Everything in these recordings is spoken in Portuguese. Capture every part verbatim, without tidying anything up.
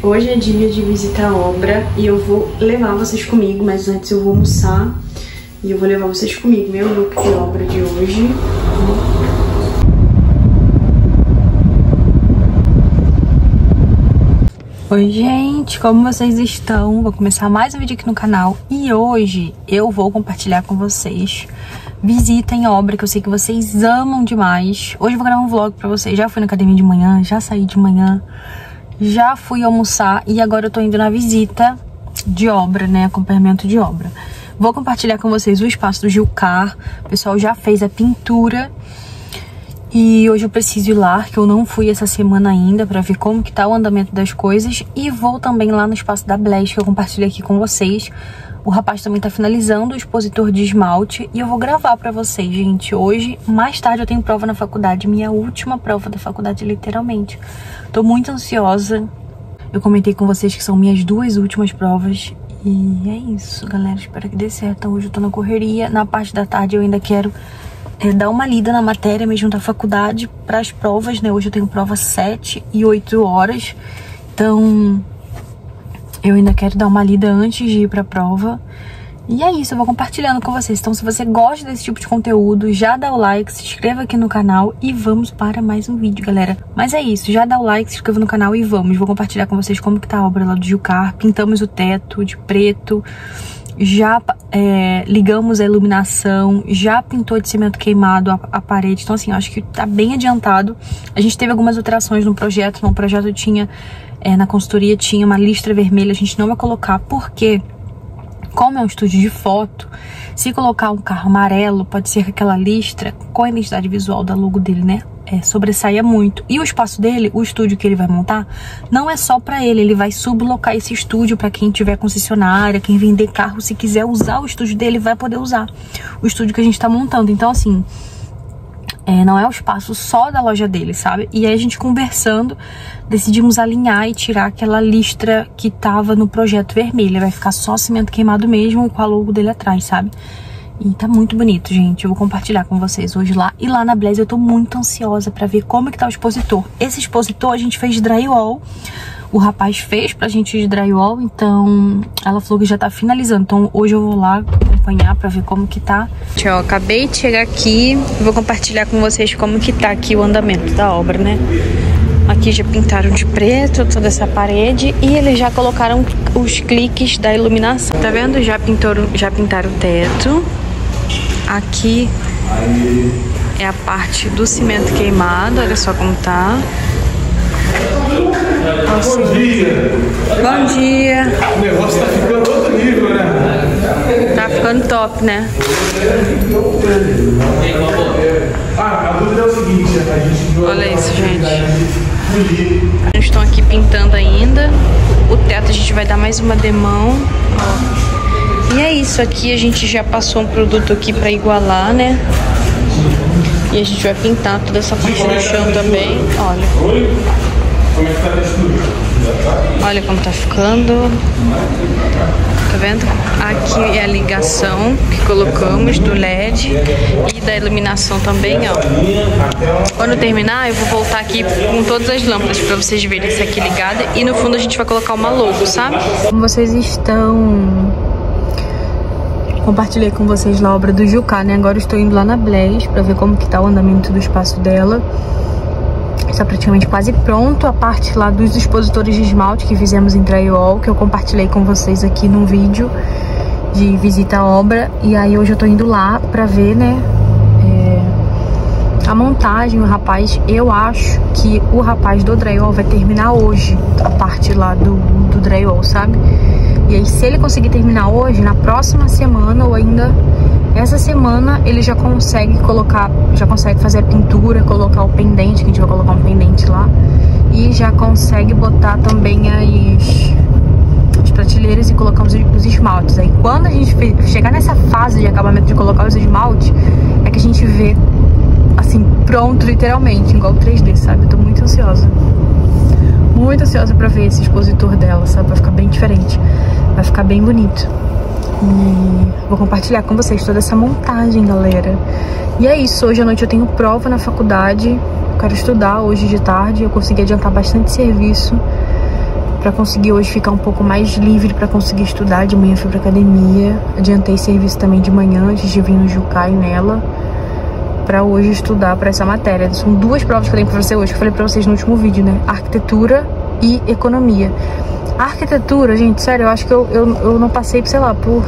hoje é dia de visitar a obra e eu vou levar vocês comigo, mas antes eu vou almoçar e eu vou levar vocês comigo, meu look de obra de hoje. Oi gente, como vocês estão? Vou começar mais um vídeo aqui no canal e hoje eu vou compartilhar com vocês visita em obra, que eu sei que vocês amam demais. Hoje eu vou gravar um vlog pra vocês. Já fui na academia de manhã, já saí de manhã, já fui almoçar e agora eu tô indo na visita de obra, né? Acompanhamento de obra. Vou compartilhar com vocês o espaço do Gilcar. O pessoal já fez a pintura e hoje eu preciso ir lá, que eu não fui essa semana ainda, pra ver como que tá o andamento das coisas. E vou também lá no espaço da Bless, que eu compartilhei aqui com vocês. O rapaz também tá finalizando o expositor de esmalte e eu vou gravar pra vocês, gente. Hoje, mais tarde, eu tenho prova na faculdade, minha última prova da faculdade, literalmente. Tô muito ansiosa. Eu comentei com vocês que são minhas duas últimas provas. E é isso, galera. Espero que dê certo. Hoje eu tô na correria. Na parte da tarde eu ainda quero é, dar uma lida na matéria mesmo da faculdade para as provas, né? Hoje eu tenho prova sete e oito horas. Então eu ainda quero dar uma lida antes de ir pra prova. E é isso, eu vou compartilhando com vocês. Então se você gosta desse tipo de conteúdo, já dá o like, se inscreva aqui no canal e vamos para mais um vídeo, galera. Mas é isso, já dá o like, se inscreva no canal e vamos. Vou compartilhar com vocês como que tá a obra lá do Gilcar. Pintamos o teto de preto, já é, ligamos a iluminação, já pintou de cimento queimado a, a parede. Então assim, eu acho que tá bem adiantado. A gente teve algumas alterações no projeto. No projeto tinha... É, na consultoria tinha uma listra vermelha, a gente não vai colocar porque, como é um estúdio de foto, se colocar um carro amarelo, pode ser que aquela listra, com a identidade visual da logo dele, né, é, sobressaia muito. E o espaço dele, o estúdio que ele vai montar, não é só pra ele, ele vai sublocar esse estúdio pra quem tiver concessionária, quem vender carro, se quiser usar o estúdio dele, vai poder usar o estúdio que a gente tá montando. Então, assim... É, não é o espaço só da loja dele, sabe? E aí a gente conversando, decidimos alinhar e tirar aquela listra que tava no projeto vermelho. Vai ficar só cimento queimado mesmo, com a logo dele atrás, sabe? E tá muito bonito, gente. Eu vou compartilhar com vocês hoje lá. E lá na Bless eu tô muito ansiosa pra ver como é que tá o expositor. Esse expositor a gente fez de drywall. O rapaz fez pra gente de drywall, então ela falou que já tá finalizando. Então hoje eu vou lá acompanhar pra ver como que tá. Gente, ó, acabei de chegar aqui, vou compartilhar com vocês como que tá aqui o andamento da obra, né? Aqui já pintaram de preto toda essa parede e eles já colocaram os cliques da iluminação. Tá vendo? Já pintaram, já pintaram o teto. Aqui é a parte do cimento queimado, olha só como tá. Nossa. Bom dia! Bom dia! O negócio tá ficando outro nível, né? Tá ficando top, né? Ah, a dúvida é o seguinte, a gente... Olha isso, gente. Eles estão aqui pintando ainda. O teto a gente vai dar mais uma demão. Ó. E é isso, aqui a gente já passou um produto aqui pra igualar, né? E a gente vai pintar toda essa parte do chão também. Olha. Olha como tá ficando. Tá vendo? Aqui é a ligação que colocamos do L E D e da iluminação também, ó. Quando terminar, eu vou voltar aqui com todas as lâmpadas pra vocês verem essa aqui ligada. E no fundo a gente vai colocar uma logo, sabe? Como vocês estão... Compartilhei com vocês lá a obra do Gilcar, né? Agora eu estou indo lá na Bless pra ver como que tá o andamento do espaço dela. Está praticamente quase pronto a parte lá dos expositores de esmalte que fizemos em drywall, que eu compartilhei com vocês aqui num vídeo de visita à obra. E aí hoje eu tô indo lá pra ver, né, é, a montagem. O rapaz, eu acho que o rapaz do drywall vai terminar hoje a parte lá do, do drywall, sabe? E aí se ele conseguir terminar hoje, na próxima semana ou ainda... Essa semana ele já consegue colocar, já consegue fazer a pintura, colocar o pendente, que a gente vai colocar um pendente lá. E já consegue botar também as, as prateleiras e colocar os, os esmaltes. Aí quando a gente chegar nessa fase de acabamento de colocar os esmaltes, é que a gente vê, assim, pronto literalmente, igual o três D, sabe? Eu tô muito ansiosa. Muito ansiosa pra ver esse expositor dela, sabe? Vai ficar bem diferente, vai ficar bem bonito. E vou compartilhar com vocês toda essa montagem, galera. E é isso, hoje à noite eu tenho prova na faculdade. Eu quero estudar hoje de tarde. Eu consegui adiantar bastante serviço pra conseguir hoje ficar um pouco mais livre pra conseguir estudar. De manhã fui pra academia, adiantei serviço também de manhã antes de vir no Jucai nela, pra hoje estudar pra essa matéria. São duas provas que eu tenho pra você hoje, que eu falei pra vocês no último vídeo, né? Arquitetura e economia. A arquitetura, gente, sério, eu acho que eu, eu, eu não passei, sei lá, por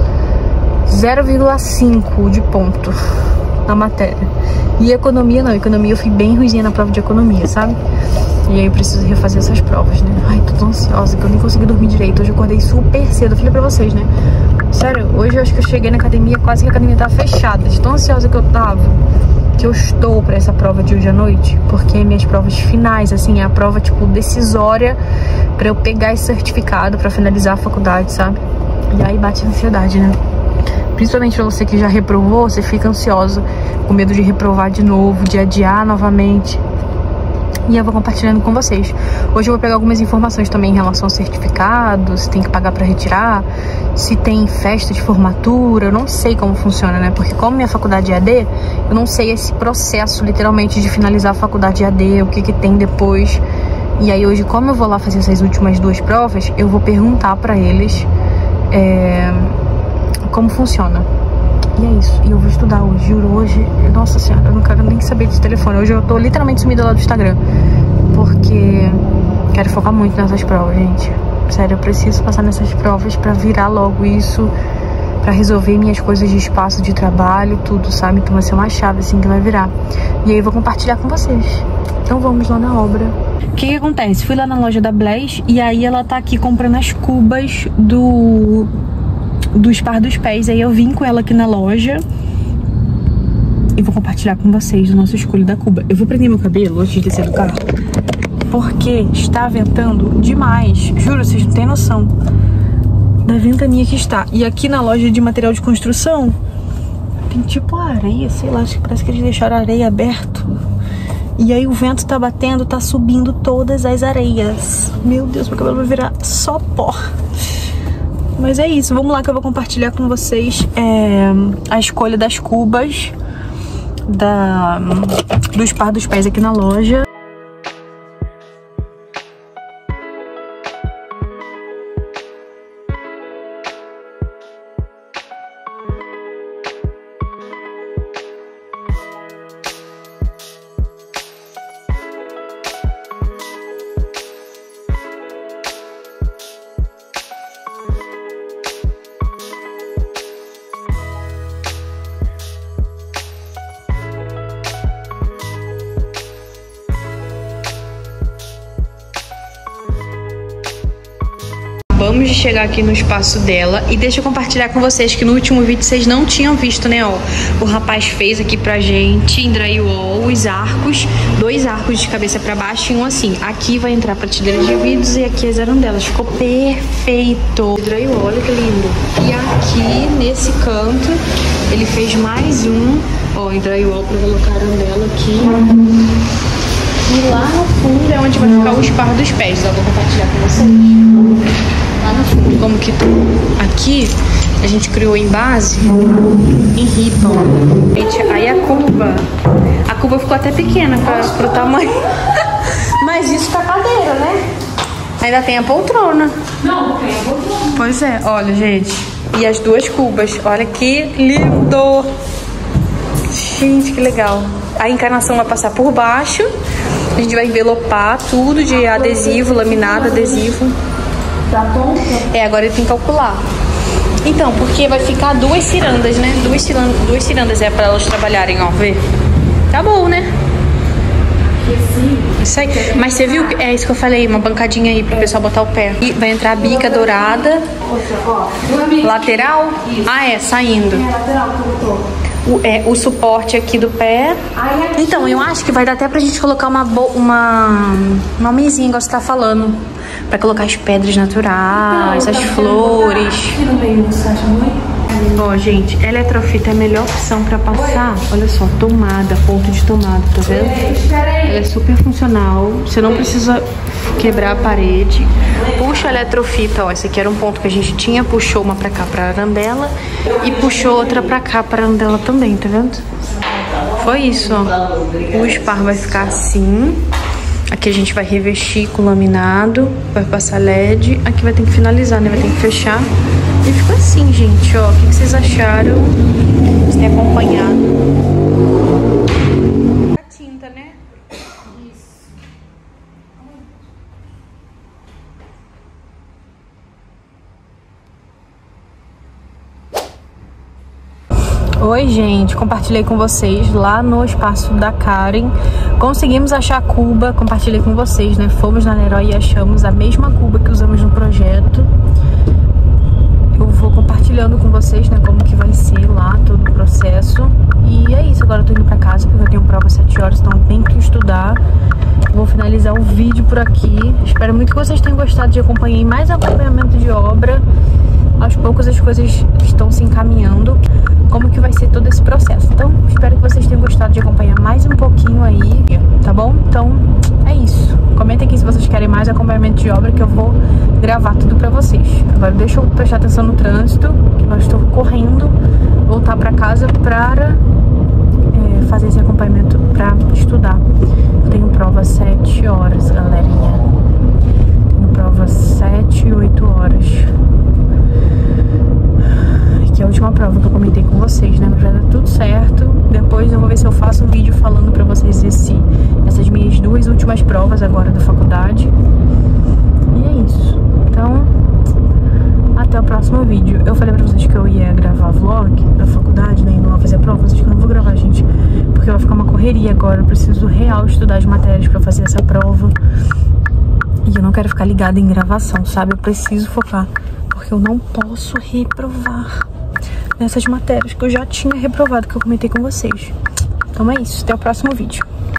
zero vírgula cinco de ponto na matéria. E economia não, economia eu fui bem ruimzinha na prova de economia, sabe? E aí eu preciso refazer essas provas, né? Ai, tô tão ansiosa que eu nem consegui dormir direito. Hoje eu acordei super cedo, eu falei pra vocês, né? Sério, hoje eu acho que eu cheguei na academia, quase que a academia tava fechada, de tão ansiosa que eu tava, que eu estou pra essa prova de hoje à noite, porque minhas provas finais, assim, é a prova, tipo, decisória pra eu pegar esse certificado pra finalizar a faculdade, sabe? E aí bate a ansiedade, né? Principalmente pra você que já reprovou, você fica ansiosa, com medo de reprovar de novo, de adiar novamente. E eu vou compartilhando com vocês. Hoje eu vou pegar algumas informações também em relação ao certificado, se tem que pagar pra retirar, se tem festa de formatura, eu não sei como funciona, né? Porque como minha faculdade é A D, eu não sei esse processo, literalmente, de finalizar a faculdade A D, o que que tem depois. E aí hoje, como eu vou lá fazer essas últimas duas provas, eu vou perguntar pra eles é, como funciona. E é isso, e eu vou estudar hoje, juro, hoje, nossa senhora, eu não quero nem saber desse telefone. Hoje eu tô literalmente sumida lá do Instagram, porque quero focar muito nessas provas, gente. Sério, eu preciso passar nessas provas pra virar logo isso, pra resolver minhas coisas de espaço de trabalho, tudo, sabe? Então vai ser uma chave assim que vai virar. E aí eu vou compartilhar com vocês. Então vamos lá na obra. O que que acontece? Fui lá na loja da Blaze e aí ela tá aqui comprando as cubas do... do Spar dos Pés. Aí eu vim com ela aqui na loja e vou compartilhar com vocês o nosso escolho da cuba. Eu vou prender meu cabelo antes de descer do carro, porque está ventando demais. Juro, vocês não têm noção da ventania que está. E aqui na loja de material de construção tem tipo areia, sei lá, acho que parece que eles deixaram a areia aberto. E aí o vento tá batendo, tá subindo todas as areias. Meu Deus, meu cabelo vai virar só pó. Mas é isso, vamos lá que eu vou compartilhar com vocês é, a escolha das cubas da, do Spar dos Pés aqui na loja. Acabamos de chegar aqui no espaço dela e deixa eu compartilhar com vocês que no último vídeo vocês não tinham visto, né, ó. O rapaz fez aqui pra gente em drywall os arcos, dois arcos de cabeça pra baixo e um assim. Aqui vai entrar prateleira de vidros e aqui as arandelas. Ficou perfeito. Drywall, olha que lindo. E aqui nesse canto ele fez mais um, ó, em drywall pra colocar a arandela aqui. E lá no fundo é onde vai ficar o Spar dos Pés. Ó, vou compartilhar com vocês. Lá no fundo, como que aqui a gente criou em base em ribbon. Gente, aí a cuba, a cuba ficou até pequena pra, pro tamanho. Mas isso tá cadeira, né? Ainda tem a poltrona. Não, tem a poltrona. Pois é, olha, gente. E as duas cubas, olha que lindo. Gente, que legal. A encarnação vai passar por baixo. A gente vai envelopar tudo de adesivo, laminado, adesivo. É, agora ele tem que calcular. Então, porque vai ficar duas cirandas, né? Duas cirandas, duas cirandas é pra elas trabalharem, ó, vê? Tá bom, né? Isso aí. Mas você viu? É isso que eu falei, uma bancadinha aí pro pessoal botar o pé. E vai entrar a bica dourada. Lateral? Ah, é, saindo. O, é, o suporte aqui do pé. Então, eu acho que vai dar até pra gente colocar uma, uma, uma mesinha, igual você tá falando. Pra colocar as pedras naturais, as flores. Ó, gente, eletrofita é a melhor opção pra passar. Olha só, tomada, ponto de tomada, tá vendo? Ela é super funcional. Você não precisa quebrar a parede. Puxa a eletrofita, ó. Esse aqui era um ponto que a gente tinha. Puxou uma pra cá pra arandela. E puxou outra pra cá pra arandela também, tá vendo? Foi isso, ó. O Spar vai ficar assim. Aqui a gente vai revestir com laminado, vai passar L E D. Aqui vai ter que finalizar, né? Vai ter que fechar. E ficou assim, gente, ó. O que vocês acharam? Vocês têm acompanhado. A tinta, né? Isso. Oi, gente, compartilhei com vocês lá no espaço da Karen. Conseguimos achar a cuba, compartilhei com vocês, né? Fomos na Leroy e achamos a mesma cuba que usamos no projeto. Eu vou compartilhando com vocês, né, como que vai ser lá todo o processo. E é isso, agora eu tô indo pra casa porque eu tenho prova às sete horas, então eu tenho que estudar. Vou finalizar o vídeo por aqui. Espero muito que vocês tenham gostado de acompanhar mais acompanhamento de obra. Aos poucos as coisas estão se encaminhando. Como que vai ser todo esse processo. Então, espero que vocês tenham gostado de acompanhar mais um pouquinho aí, tá bom? Então, é isso. Comentem aqui se vocês querem mais acompanhamento de obra, que eu vou gravar tudo pra vocês. Agora, deixa eu prestar atenção no trânsito, que eu estou correndo, voltar pra casa pra é, fazer esse acompanhamento pra estudar. Eu tenho prova às sete horas, galerinha. Tenho prova às sete, oito horas. Que é a última prova que eu comentei com vocês, né? Mas já dá tudo certo. Depois eu vou ver se eu faço um vídeo falando pra vocês esse, essas minhas duas últimas provas agora da faculdade. E é isso. Então, até o próximo vídeo. Eu falei pra vocês que eu ia gravar vlog da faculdade, né? E não fazer prova. Vocês que eu não vou gravar, gente. Porque vai ficar uma correria agora. Eu preciso real estudar as matérias pra fazer essa prova. E eu não quero ficar ligada em gravação, sabe? Eu preciso focar. Porque eu não posso reprovar nessas matérias que eu já tinha reprovado, que eu comentei com vocês. Então é isso, até o próximo vídeo.